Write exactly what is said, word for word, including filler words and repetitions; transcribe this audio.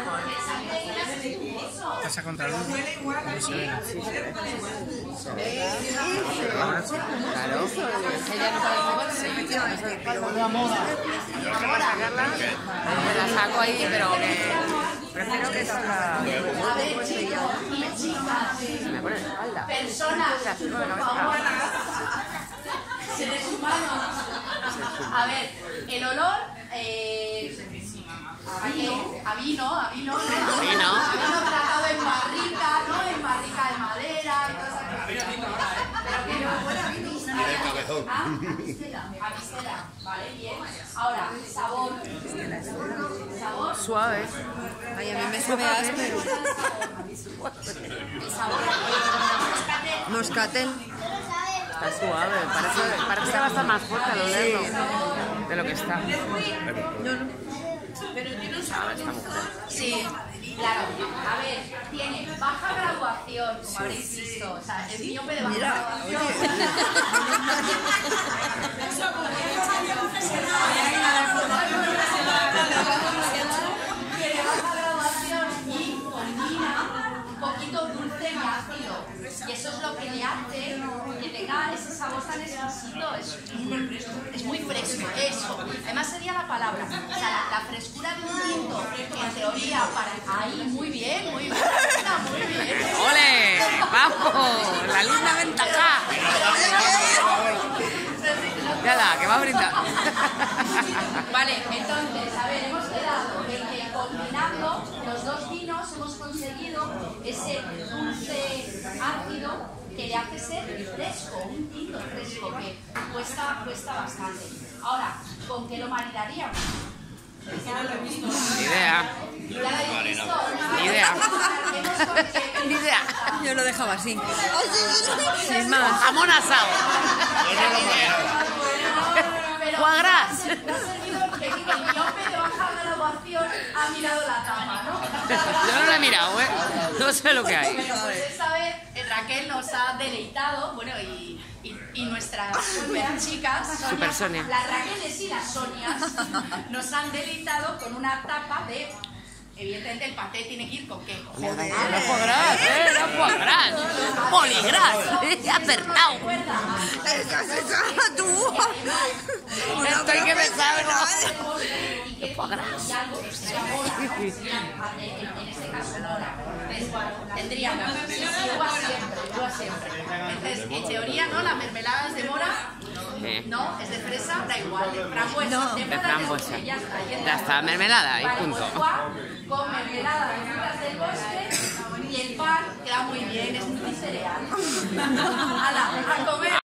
Pasa contra luz. ¿Cómo se ve? Claro. Ella no sabe para sacarla, me la saco ahí, pero que prefiero que salga. Me pone la espalda. Personas, por favor. Seres humanos. A ver, el olor eh, a vino, a vino, a vino, ¿no? A vino tratado en barrica, ¿no? En barrica de madera y todas esas cosas. Pero que no fuera vino. Ah, a visera, vale, bien. Ahora, sabor. Sabor. Suave. Ay, a mí me sabe áspero. Sabor. Moscatel. Está suave, parece, parece que va a estar más fuerte al olerlo de lo que está. No, no. Pero tiene un sabor. Sí, claro. A ver, tiene baja graduación, como habréis visto. O sea, es miope de baja graduación. Tiene baja graduación y combina un poquito dulce y ácido. Y eso es lo que le hace que tenga ese sabor tan exquisito. Es muy fresco. Es muy fresco, eso. Además sería la palabra. O sea, la, la frescura de un tinto, en teoría, para... Ahí, muy bien, muy bien. Muy bien. ¡Ole! ¡Vamos! ¡La linda ventaja! ¡Yala, que va a brindar! Vale, entonces, a ver, hemos quedado en que combinando los dos vinos hemos conseguido ese dulce ácido que le hace ser fresco, un tinto fresco que cuesta, cuesta bastante. Ahora, ¿con qué lo maridaríamos? Ni idea. ¿Ya lo habéis visto? Ni idea. Ni idea. Yo lo dejaba así. Sin más. Jamón asado. Foie gras. No ha servido que el miope de baja graduación ha mirado la tapa, ¿no? Yo no lo he mirado, ¿eh? No sé lo que hay. Bueno, pues esta vez eh, Raquel nos ha deleitado, bueno, y, y, y nuestras super chicas, Sonia, Super Sonia. las Raqueles y las Sonias, nos han deleitado con una tapa de... Evidentemente el paté tiene que ir con qué. Joder, no foie gras, ¿eh? No foie gras. Poligras. He acertado. Eso, eso, tú. Esto hay que pensar, ¿no? Y que y algo que se elabora, en este caso Nora, tendríamos igual siempre, igual siempre. Entonces, en teoría, ¿no? Las mermeladas de mora, no, es de fresa, da igual, de frambuesa, No, de de mora, frambuesa. ya está, Ya está, mermelada y vale, punto. pues, guau, con mermelada de frutas del bosque y el pan queda muy bien, es muy cereal. ¡Hala, a comer!